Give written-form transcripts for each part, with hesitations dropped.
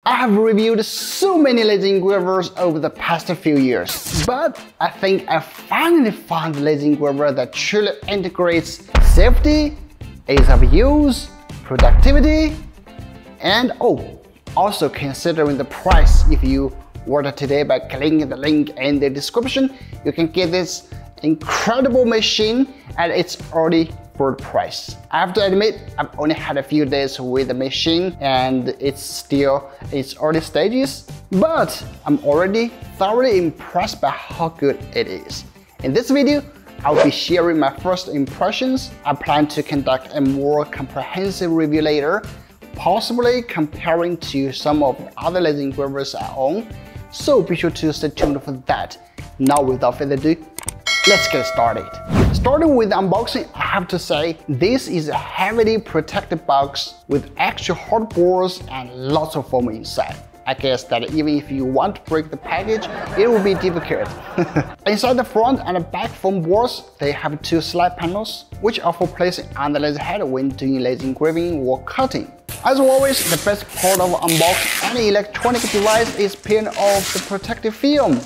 I have reviewed so many laser engravers over the past few years, but I think I finally found the laser engraver that truly integrates safety, ease of use, productivity, and also considering the price. If you order today by clicking the link in the description, you can get this incredible machine at its already full price. I have to admit, I've only had a few days with the machine and it's still in its early stages, but I'm already thoroughly impressed by how good it is. In this video, I'll be sharing my first impressions. I plan to conduct a more comprehensive review later, possibly comparing to some of the other laser engravers I own, so be sure to stay tuned for that. Now without further ado, let's get started. Starting with the unboxing, I have to say this is a heavily protected box with extra hard boards and lots of foam inside. I guess that even if you want to break the package, it will be difficult. Inside the front and the back foam boards, they have two slide panels, which are for placing on the laser head when doing laser engraving or cutting. As always, the best part of unboxing any electronic device is peeling off the protective film.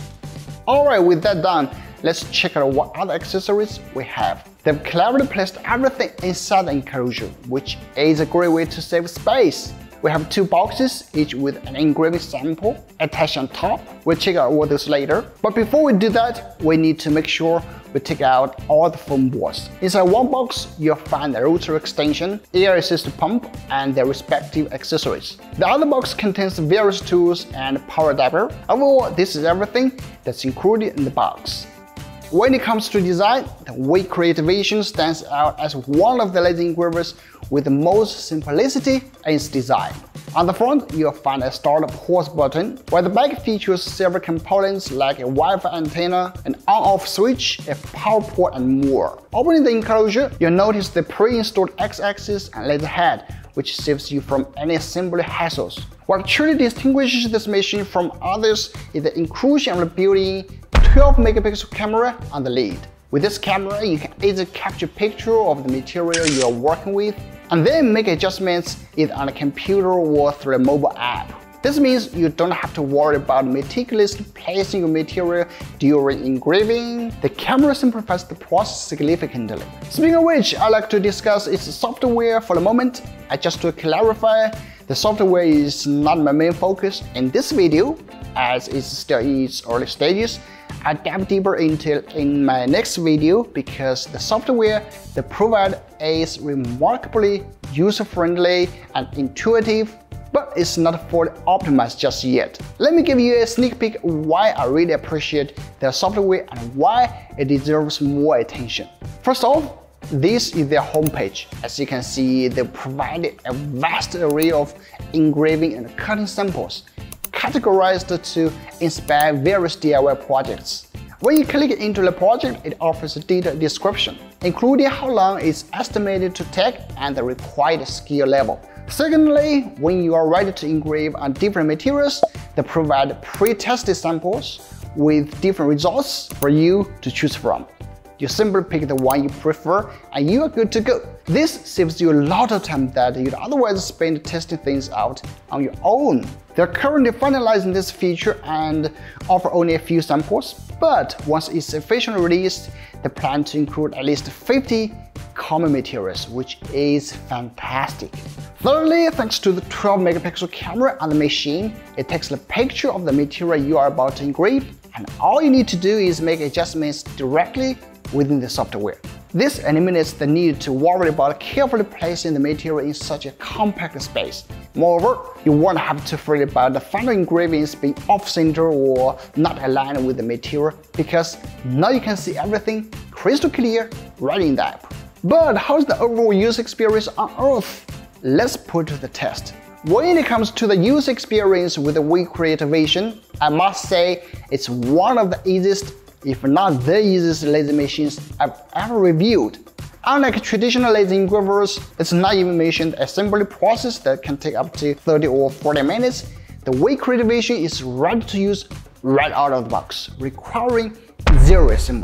Alright, with that done, let's check out what other accessories we have. They've cleverly placed everything inside the enclosure, which is a great way to save space. We have two boxes, each with an engraving sample attached on top. We'll check out all those later. But before we do that, we need to make sure we take out all the foam boards. Inside one box, you'll find the rotor extension, air assist pump, and their respective accessories. The other box contains various tools and power adapter. Overall, this is everything that's included in the box. When it comes to design, the WeCreat Vision stands out as one of the laser engravers with the most simplicity in its design. On the front, you'll find a start pause button, while the back features several components like a Wi-Fi antenna, an on-off switch, a power port, and more. Opening the enclosure, you'll notice the pre-installed X-axis and laser head, which saves you from any assembly hassles. What truly distinguishes this machine from others is the inclusion of the built-in 12-megapixel camera on the lid. With this camera, you can easily capture a picture of the material you are working with, and then make adjustments either on a computer or through a mobile app. This means you don't have to worry about meticulously placing your material during engraving. The camera simplifies the process significantly. Speaking of which, I'd like to discuss its software for a moment. Just to clarify, the software is not my main focus in this video, as it's still in its early stages. I'll dive deeper into it in my next video because the software they provide is remarkably user-friendly and intuitive, but it's not fully optimized just yet. Let me give you a sneak peek why I really appreciate their software and why it deserves more attention. First off, this is their homepage. As you can see, they provided a vast array of engraving and cutting samples, categorized to inspire various DIY projects. When you click into the project, it offers a detailed description, including how long it's estimated to take and the required skill level. Secondly, when you are ready to engrave on different materials, they provide pre-tested samples with different results for you to choose from. You simply pick the one you prefer and you are good to go. This saves you a lot of time that you'd otherwise spend testing things out on your own. They're currently finalizing this feature and offer only a few samples, but once it's officially released, they plan to include at least 50 common materials, which is fantastic. Thirdly, thanks to the 12-megapixel camera on the machine, it takes a picture of the material you are about to engrave, and all you need to do is make adjustments directly within the software. This eliminates the need to worry about carefully placing the material in such a compact space. Moreover, you won't have to worry about the final engravings being off-center or not aligned with the material, because now you can see everything crystal clear right in the app. But how's the overall user experience on Earth? Let's put it to the test. When it comes to the user experience with the WeCreat Vision, I must say it's one of the easiest, if not the easiest laser machines I've ever reviewed. Unlike traditional laser engravers, it's not even mentioned the assembly process that can take up to 30 or 40 minutes. The WeCreat Vision is ready to use right out of the box, requiring zero assembly.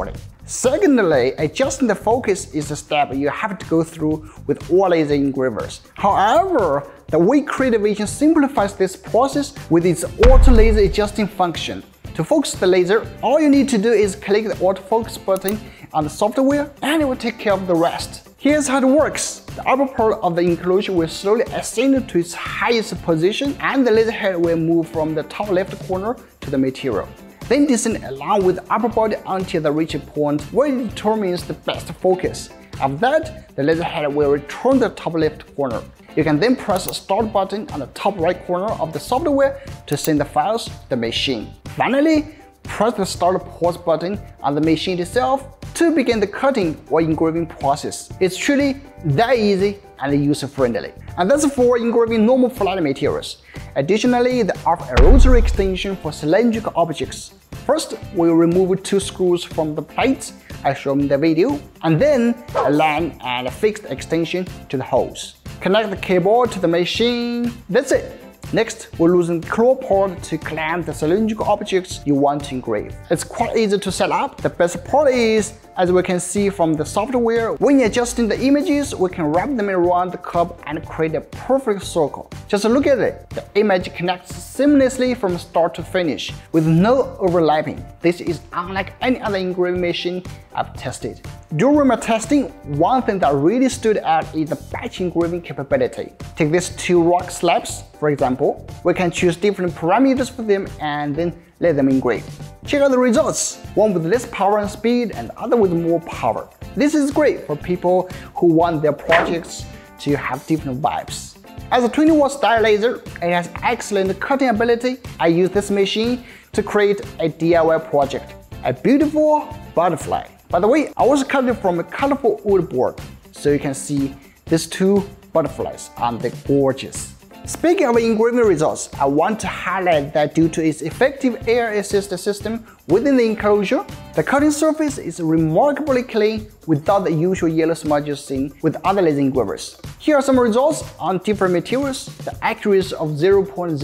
Secondly, adjusting the focus is a step you have to go through with all laser engravers. However, the WeCreat Vision simplifies this process with its auto laser adjusting function. To focus the laser, all you need to do is click the autofocus button on the software and it will take care of the rest. Here's how it works. The upper part of the enclosure will slowly ascend to its highest position and the laser head will move from the top left corner to the material. Then descend along with the upper body until the reach point where it determines the best focus. After that, the laser head will return to the top left corner. You can then press the start button on the top right corner of the software to send the files to the machine. Finally, press the start pause button on the machine itself to begin the cutting or engraving process. It's truly that easy and user-friendly. And that's for engraving normal flat materials. Additionally, there are a rotary extension for cylindrical objects. First, we'll remove 2 screws from the plates as shown in the video, and then align and fix the extension to the holes. Connect the cable to the machine. That's it. Next, we'll loosen the claw part to clamp the cylindrical objects you want to engrave. It's quite easy to set up. The best part is, as we can see from the software, when adjusting the images, we can wrap them around the curve and create a perfect circle. Just look at it. The image connects seamlessly from start to finish, with no overlapping. This is unlike any other engraving machine I've tested. During my testing, one thing that really stood out is the batch engraving capability. Take these 2 rock slabs, for example. We can choose different parameters for them and then let them engrave. Check out the results, one with less power and speed and the other with more power. This is great for people who want their projects to have different vibes. As a 20-watt style laser, it has excellent cutting ability. I use this machine to create a DIY project, a beautiful butterfly. By the way, I also cut it from a colorful wood board, so you can see these 2 butterflies, aren't they gorgeous? Speaking of engraving results, I want to highlight that due to its effective air assist system within the enclosure, the cutting surface is remarkably clean without the usual yellow smudges seen with other laser engravers. Here are some results on different materials. The accuracy of 0.01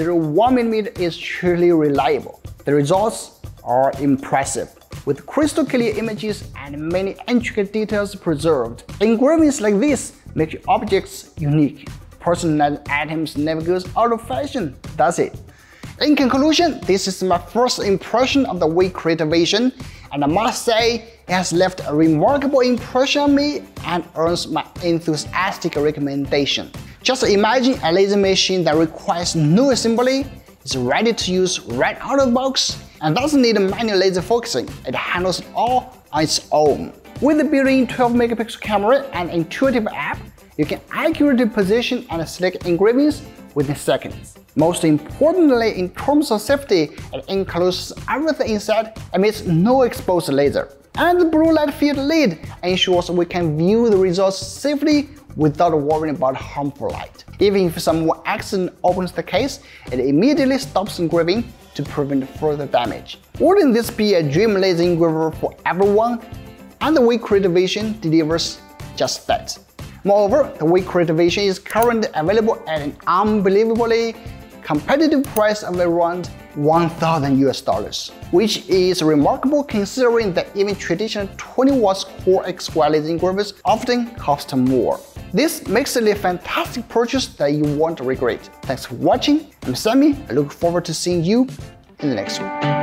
mm is truly reliable. The results are impressive, with crystal clear images and many intricate details preserved. Engravings like this make your objects unique. Personalized items never goes out of fashion, does it? In conclusion, this is my first impression of the WeCreat Vision, and I must say it has left a remarkable impression on me and earns my enthusiastic recommendation. Just imagine a laser machine that requires no assembly, is ready to use right out of the box, and doesn't need manual laser focusing. It handles it all on its own. With the built-in 12-megapixel camera and intuitive app, you can accurately position and select engravings within seconds. Most importantly, in terms of safety, it encloses everything inside and emits no exposed laser. And the blue light field lid ensures we can view the results safely without worrying about harmful light. Even if some accident opens the case, it immediately stops engraving to prevent further damage. Wouldn't this be a dream laser engraver for everyone? And the WeCreat Vision delivers just that. Moreover, the WeCreat Vision is currently available at an unbelievably competitive price of around $1,000, which is remarkable considering that even traditional 20-watt core X-square laser engravers often cost more. This makes it a fantastic purchase that you won't regret. Thanks for watching. I'm Sammy. I look forward to seeing you in the next one.